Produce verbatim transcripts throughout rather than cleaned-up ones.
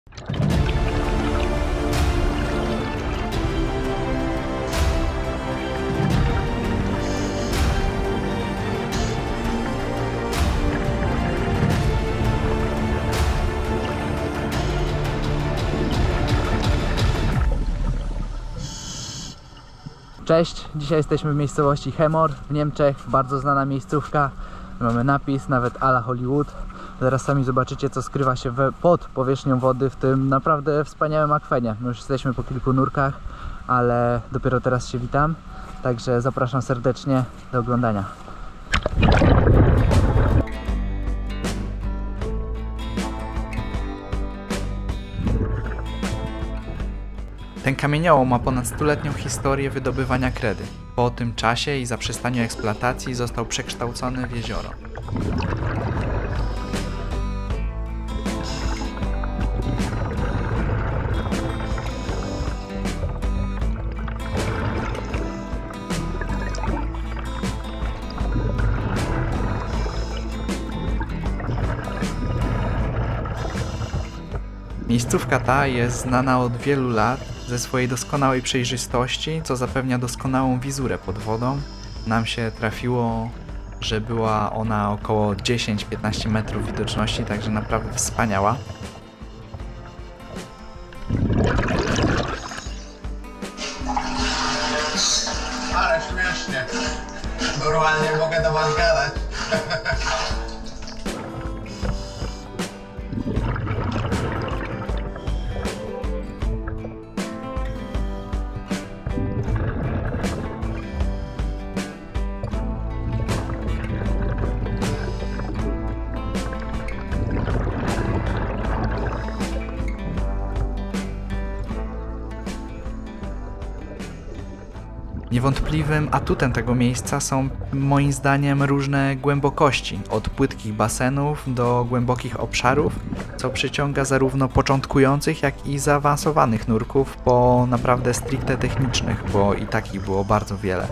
Cześć, dzisiaj jesteśmy w miejscowości Hemor w Niemczech, bardzo znana miejscówka. Mamy napis nawet à la Hollywood. Zaraz sami zobaczycie, co skrywa się we, pod powierzchnią wody w tym naprawdę wspaniałym akwenie. My już jesteśmy po kilku nurkach, ale dopiero teraz się witam, także zapraszam serdecznie do oglądania. Ten kamieniołom ma ponad stuletnią historię wydobywania kredy. Po tym czasie i zaprzestaniu eksploatacji został przekształcony w jezioro. Miejscówka ta jest znana od wielu lat ze swojej doskonałej przejrzystości, co zapewnia doskonałą wizurę pod wodą. Nam się trafiło, że była ona około dziesięć do piętnastu metrów widoczności, także naprawdę wspaniała. Ale śmiesznie. Normalnie mogę do was gadać. Niewątpliwym atutem tego miejsca są moim zdaniem różne głębokości, od płytkich basenów do głębokich obszarów, co przyciąga zarówno początkujących, jak i zaawansowanych nurków po naprawdę stricte technicznych, bo i takich było bardzo wiele.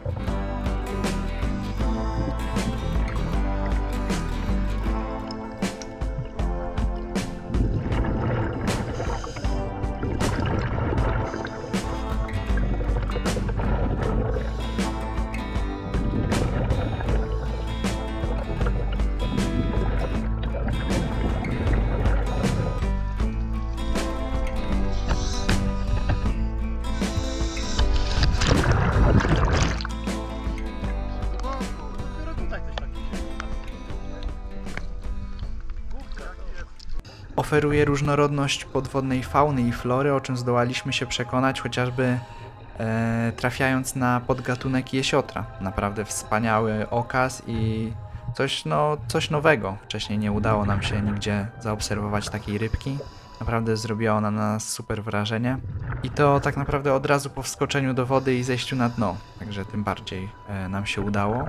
Oferuje różnorodność podwodnej fauny i flory, o czym zdołaliśmy się przekonać chociażby e, trafiając na podgatunek jesiotra. Naprawdę wspaniały okaz i coś, no, coś nowego. Wcześniej nie udało nam się nigdzie zaobserwować takiej rybki. Naprawdę zrobiła ona na nas super wrażenie. I to tak naprawdę od razu po wskoczeniu do wody i zejściu na dno. Także tym bardziej e, nam się udało.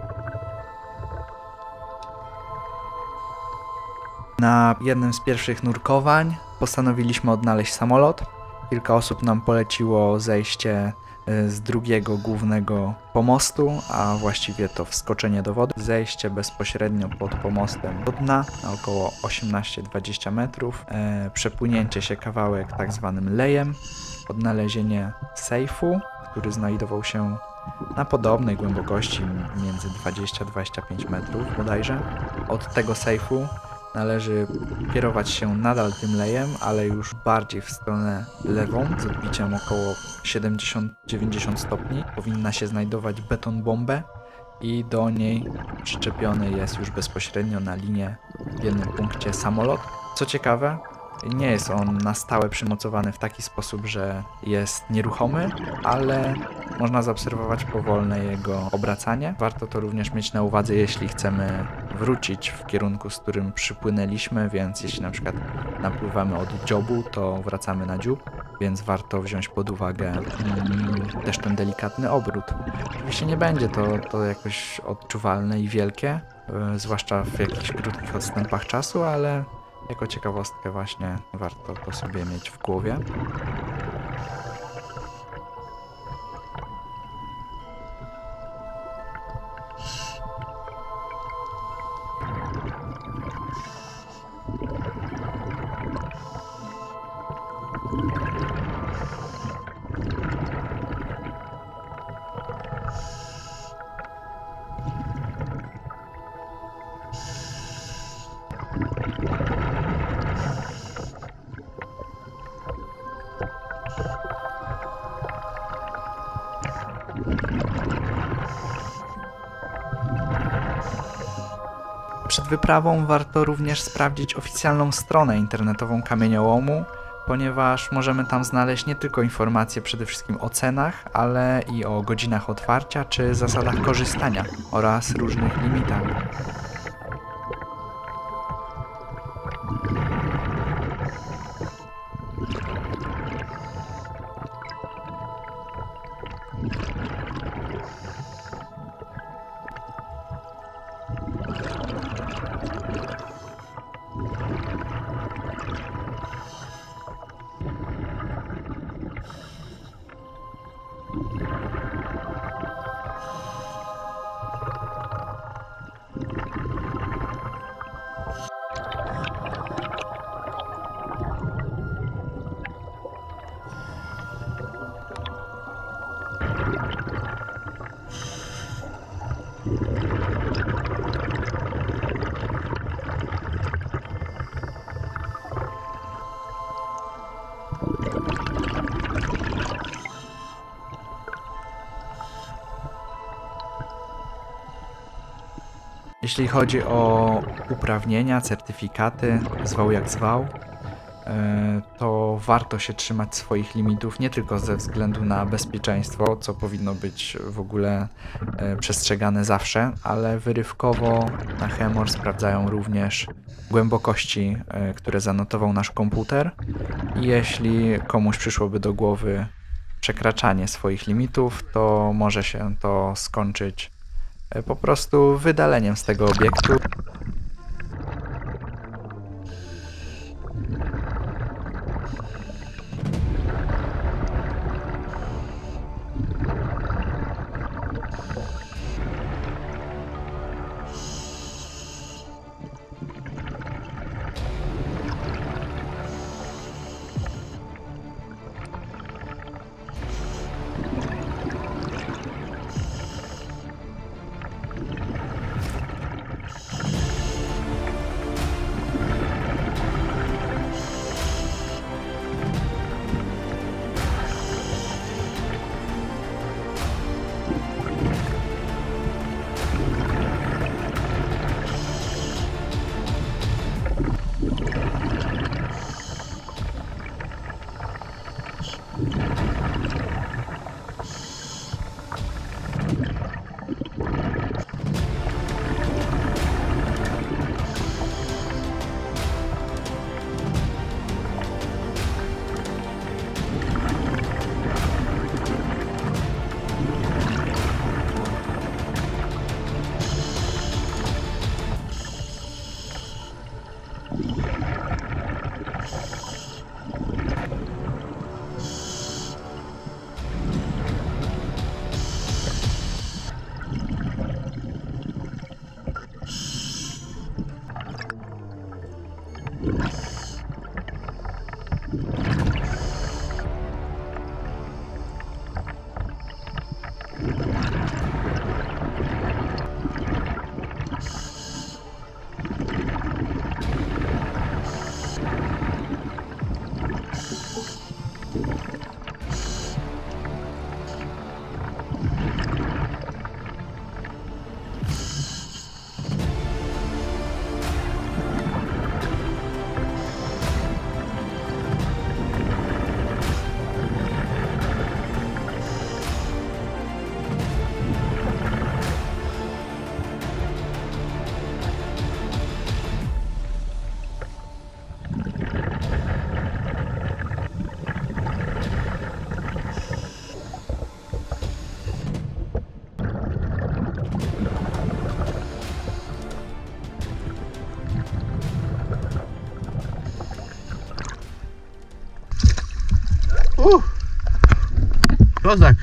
Na jednym z pierwszych nurkowań postanowiliśmy odnaleźć samolot. Kilka osób nam poleciło zejście z drugiego głównego pomostu, a właściwie to wskoczenie do wody. Zejście bezpośrednio pod pomostem do dna na około osiemnaście do dwudziestu metrów. E, przepłynięcie się kawałek tak zwanym lejem. Odnalezienie sejfu, który znajdował się na podobnej głębokości między dwadzieścia do dwudziestu pięciu metrów bodajże. Od tego sejfu należy kierować się nadal tym lejem, ale już bardziej w stronę lewą, z odbiciem około siedemdziesiąt do dziewięćdziesięciu stopni. Powinna się znajdować beton bombę i do niej przyczepiony jest już bezpośrednio na linię w jednym punkcie samolot. Co ciekawe, nie jest on na stałe przymocowany w taki sposób, że jest nieruchomy, ale można zaobserwować powolne jego obracanie. Warto to również mieć na uwadze, jeśli chcemy wrócić w kierunku, z którym przypłynęliśmy, więc jeśli na przykład napływamy od dziobu, to wracamy na dziób, więc warto wziąć pod uwagę mm, też ten delikatny obrót. Oczywiście nie będzie to, to jakoś odczuwalne i wielkie, yy, zwłaszcza w jakichś krótkich odstępach czasu, ale jako ciekawostkę właśnie warto to sobie mieć w głowie. Przed wyprawą warto również sprawdzić oficjalną stronę internetową kamieniołomu, ponieważ możemy tam znaleźć nie tylko informacje przede wszystkim o cenach, ale i o godzinach otwarcia czy zasadach korzystania oraz różnych limitach. Jeśli chodzi o uprawnienia, certyfikaty, zwał jak zwał, to warto się trzymać swoich limitów nie tylko ze względu na bezpieczeństwo, co powinno być w ogóle przestrzegane zawsze, ale wyrywkowo na Hemor sprawdzają również głębokości, które zanotował nasz komputer. I jeśli komuś przyszłoby do głowy przekraczanie swoich limitów, to może się to skończyć po prostu wydaleniem z tego obiektu. Uh, kozak.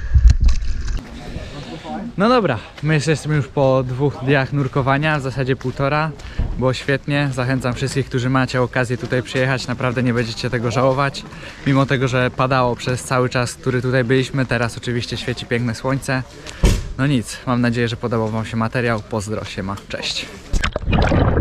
No dobra, my jesteśmy już po dwóch dniach nurkowania, w zasadzie półtora. Było świetnie, zachęcam wszystkich, którzy macie okazję tutaj przyjechać, naprawdę nie będziecie tego żałować. Mimo tego, że padało przez cały czas, który tutaj byliśmy, teraz oczywiście świeci piękne słońce. No nic, mam nadzieję, że podobał wam się materiał. Pozdro, siema, cześć.